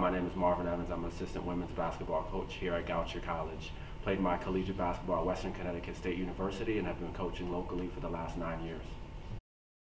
my name is Marvin Evans. I'm an assistant women's basketball coach here at Goucher College. Played my collegiate basketball at Western Connecticut State University and have been coaching locally for the last 9 years.